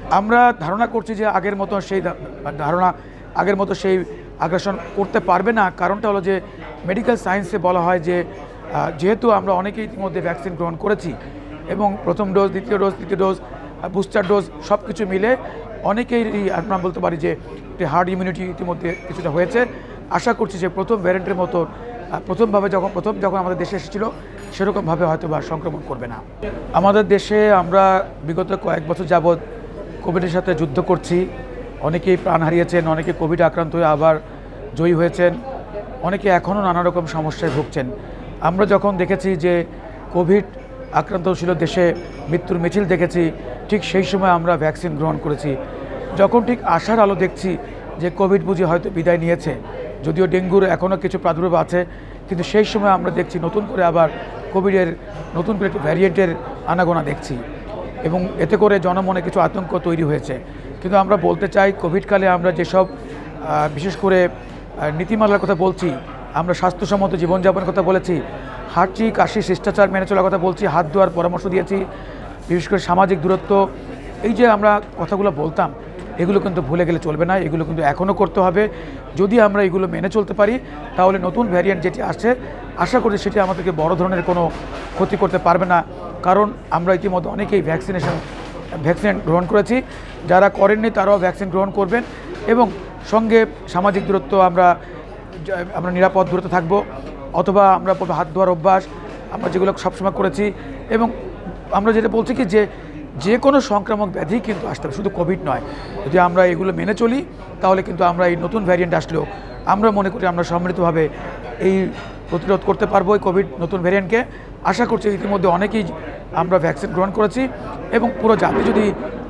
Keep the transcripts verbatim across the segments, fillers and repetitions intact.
আমরা ধারণা করছি যে আগের মতো সেই ধারণা আগের মতো সেই আগ্রাসন করতে পারবে না। কারণটা হলো যে মেডিকেল সায়েন্সে বলা হয় যে যেহেতু আমরা অনেকেই ইতিমধ্যে ভ্যাকসিন গ্রহণ করেছি এবং প্রথম ডোজ, দ্বিতীয় ডোজ, তৃতীয় ডোজ, বুস্টার ডোজ সব কিছু মিলে অনেকেই আমরা বলতে পারি যে হার্ড ইমিউনিটি ইতিমধ্যে কিছুটা হয়েছে। আশা করছি যে প্রথম ভ্যারিয়েন্টের মতো প্রথমভাবে যখন প্রথম যখন আমাদের দেশে এসেছিলো সেরকমভাবে হয়তো বা সংক্রমণ করবে না। আমাদের দেশে আমরা বিগত কয়েক বছর যাবৎ কোভিডের সাথে যুদ্ধ করছি। অনেকেই প্রাণ হারিয়েছেন, অনেকে কোভিড আক্রান্ত হয়ে আবার জয়ী হয়েছেন, অনেকে এখনও নানা রকম সমস্যায় ভুগছেন। আমরা যখন দেখেছি যে কোভিড আক্রান্ত ছিল দেশে, মৃত্যুর মিছিল দেখেছি, ঠিক সেই সময় আমরা ভ্যাকসিন গ্রহণ করেছি। যখন ঠিক আশার আলো দেখছি যে কোভিড বুঝি হয়তো বিদায় নিয়েছে, যদিও ডেঙ্গুর এখনও কিছু প্রাদুর্ভাব আছে, কিন্তু সেই সময় আমরা দেখছি নতুন করে আবার কোভিডের নতুন করে একটি ভ্যারিয়েন্টের আনাগোনা দেখছি এবং এতে করে জনমনে কিছু আতঙ্ক তৈরি হয়েছে। কিন্তু আমরা বলতে চাই কোভিডকালে আমরা যেসব বিশেষ করে নীতিমালার কথা বলছি, আমরা স্বাস্থ্যসম্মত জীবনযাপনের কথা বলেছি, হাঁচি কাশি শিষ্টাচার মেনে চলার কথা বলছি, হাত ধোয়ার পরামর্শ দিয়েছি, বিশেষ করে সামাজিক দূরত্ব, এই যে আমরা কথাগুলো বলতাম এগুলো কিন্তু ভুলে গেলে চলবে না, এগুলো কিন্তু এখনও করতে হবে। যদি আমরা এগুলো মেনে চলতে পারি তাহলে নতুন ভ্যারিয়েন্ট যেটি আসছে আশা করি সেটি আমাদেরকে বড় ধরনের কোনো ক্ষতি করতে পারবে না। কারণ আমরা ইতিমধ্যে অনেকেই ভ্যাকসিনেশন ভ্যাকসিন গ্রহণ করেছি, যারা করেননি তারাও ভ্যাকসিন গ্রহণ করবেন এবং সঙ্গে সামাজিক দূরত্ব আমরা আমরা নিরাপদ দূরত্ব থাকবো, অথবা আমরা হাত ধোয়ার অভ্যাস আমরা যেগুলো সবসময় করেছি। এবং আমরা যেটা বলছি কি যে যে কোনো সংক্রামক ব্যাধি কিন্তু আসতে হবে, শুধু কোভিড নয়। যদি আমরা এগুলো মেনে চলি তাহলে কিন্তু আমরা এই নতুন ভ্যারিয়েন্ট আসলেও আমরা মনে করি আমরা সম্মিলিতভাবে এই প্রতিরোধ করতে পারবো এই কোভিড নতুন ভ্যারিয়েন্টকে। আশা করছি ইতিমধ্যে অনেকেই আমরা ভ্যাকসিন গ্রহণ করেছি এবং পুরো জাতি যদি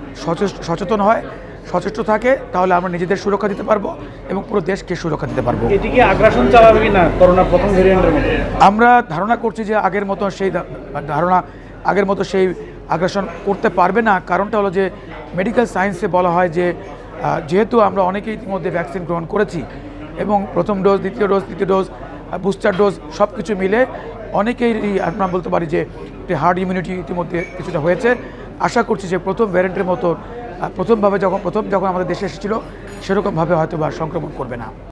সচেতন হয়, সচেষ্ট থাকে, তাহলে আমরা নিজেদের সুরক্ষা দিতে পারবো এবং পুরো দেশকে সুরক্ষা দিতে পারবো। এটি কি আগ্রাসন চালাবে কি না করোনা প্রথম ভ্যারিয়েন্টের মতো? আমরা ধারণা করছি যে আগের মতো সেই ধারণা আগের মতো সেই আগ্রাসন করতে পারবে না। কারণটা হলো যে মেডিকেল সায়েন্সে বলা হয় যে যেহেতু আমরা অনেকেই ইতিমধ্যে ভ্যাকসিন গ্রহণ করেছি এবং প্রথম ডোজ, দ্বিতীয় ডোজ, তৃতীয় ডোজ, বুস্টার ডোজ সব কিছু মিলে অনেকেই আমরা বলতে পারি যে হার্ড ইমিউনিটি ইতিমধ্যে কিছুটা হয়েছে। আশা করছি যে প্রথম ভ্যারিয়েন্টের মতো প্রথমভাবে যখন প্রথম যখন আমাদের দেশে এসেছিলো সেরকমভাবে হয়তো বা সংক্রমণ করবে না।